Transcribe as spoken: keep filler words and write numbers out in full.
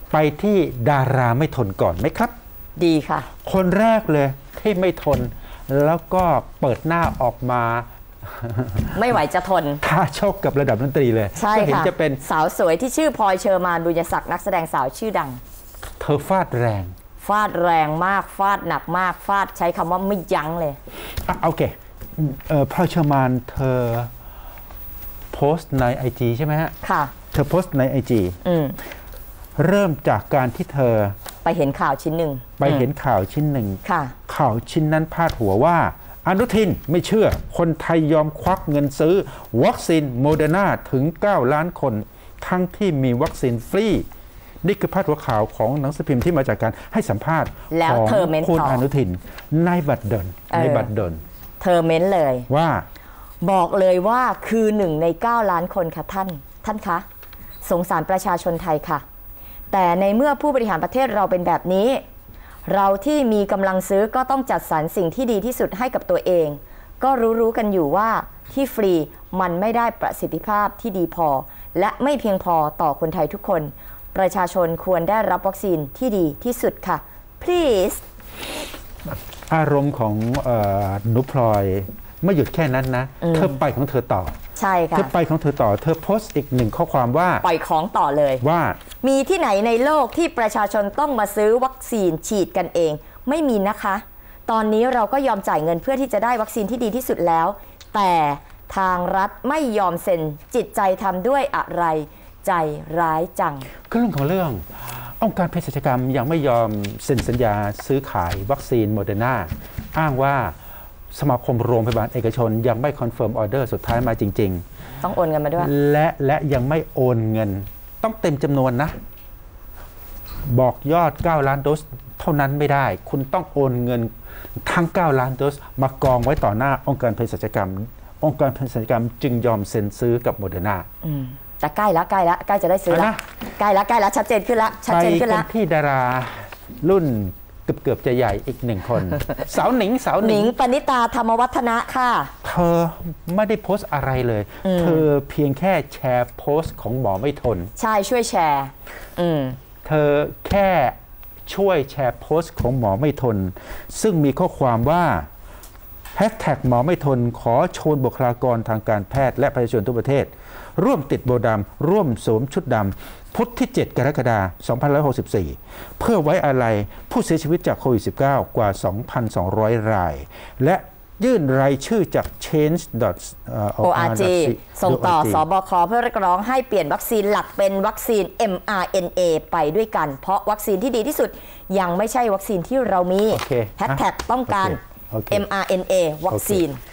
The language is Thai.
ไปที่ดาราไม่ทนก่อนไหมครับดีค่ะคนแรกเลยที่ไม่ทนแล้วก็เปิดหน้าออกมาไม่ไหวจะทนท้าชกกับระดับดนตรีเลยใช่ค่ะเห็นจะเป็นสาวสวยที่ชื่อพลอยเชอร์มานบุญยศักดิ์นักแสดงสาวชื่อดังเธอฟาดแรงฟาดแรงมากฟาดหนักมากฟาดใช้คำว่าไม่ยั้งเลยอ่ะโอเคเอ่อพลอยเชอร์มานเธอโพสต์ใน ไอ จี ใช่ไหมฮะค่ะเธอโพสต์ใน ไอ จี อืมเริ่มจากการที่เธอไปเห็นข่าวชิ้นหนึ่งไปเห็นข่าวชิ้นหนึ่งค่ะข่าวชิ้นนั้นพาดหัวว่าอนุทินไม่เชื่อคนไทยยอมควักเงินซื้อวัคซีนโมเดอร์นาถึงเก้าล้านคนทั้งที่มีวัคซีนฟรีนี่คือพาดหัวข่าวของหนังสือพิมพ์ที่มาจากการให้สัมภาษณ์ของคุณอนุทินในบัตรเดินในบัตรเดินเธอเม้นเลยว่าบอกเลยว่าคือหนึ่งในเก้าล้านคนค่ะท่านท่านคะสงสารประชาชนไทยค่ะแต่ในเมื่อผู้บริหารประเทศเราเป็นแบบนี้เราที่มีกำลังซื้อก็ต้องจัดสรรสิ่งที่ดีที่สุดให้กับตัวเองก็รู้ๆกันอยู่ว่าที่ฟรีมันไม่ได้ประสิทธิภาพที่ดีพอและไม่เพียงพอต่อคนไทยทุกคนประชาชนควรได้รับวัคซีนที่ดีที่สุดค่ะ please อารมณ์ของหนูพลอยไม่หยุดแค่นั้นนะเธอไปของเธอต่อใช่ค่ะเธอไปของเธอต่อเธอโพสต์อีกหนึ่งข้อความว่าปล่อยของต่อเลยว่ามีที่ไหนในโลกที่ประชาชนต้องมาซื้อวัคซีนฉีดกันเองไม่มีนะคะตอนนี้เราก็ยอมจ่ายเงินเพื่อที่จะได้วัคซีนที่ดีที่สุดแล้วแต่ทางรัฐไม่ยอมเซ็นจิตใจทำด้วยอะไรใจร้ายจังก็เรื่องของเรื่ององค์การเภสัชกรรมยังไม่ยอมเซ็นสัญญาซื้อขายวัคซีนโมเดอร์นาอ้างว่าสมาคมโรงพยาบาลเอกชนยังไม่คอนเฟิร์มออเดอร์สุดท้ายมาจริงๆต้องโอนเงินมาด้วยและและยังไม่โอนเงินต้องเต็มจำนวนนะบอกยอดเก้าล้านโดสเท่านั้นไม่ได้คุณต้องโอนเงินทั้งเก้าล้านโดสมากองไว้ต่อหน้าองค์การเภสัชกรรมองค์การเภสัชกรรมจึงยอมเซ็นซื้อกับโมเดอร์นาแต่ใกล้แล้วใกล้แล้วใกล้จะได้ซื้อแล้วใกล้แล้วใกล้แล้วชัดเจนขึ้นแล้วชัดเจนขึ้นแล้วที่ดารารุ่นเกือบจะใหญ่อีกหนึ่งคนสาวหนิงสาวหนิงปณิตาธรรมวัฒนะค่ะเธอไม่ได้โพสต์อะไรเลยเธอเพียงแค่แชร์โพสต์ของหมอไม่ทนใช่ช่วยแชร์เธอแค่ช่วยแชร์โพสต์ของหมอไม่ทนซึ่งมีข้อความว่าแฮชแท็กหมอไม่ทนขอชวนบุคลากรทางการแพทย์และประชาชนทั่วประเทศร่วมติดโบดำร่วมสวมชุดดำพุธที่เจ็ดกรกฎาคมสองพันห้าร้อยหกสิบสี่เพื่อไว้อาลัยผู้เสียชีวิตจากโควิด สิบเก้า กว่า สองพันสองร้อย รายและยื่นรายชื่อจาก change ดอทโอ อาร์ จี ส่งต่อสบคเพื่อเรียกร้องให้เปลี่ยนวัคซีนหลักเป็นวัคซีน เอ็ม อาร์ เอ็น เอ ไปด้วยกันเพราะวัคซีนที่ดีที่สุดยังไม่ใช่วัคซีนที่เรามีแฮชแท็กต้องการ เอ็ม อาร์ เอ็น เอ วัคซีน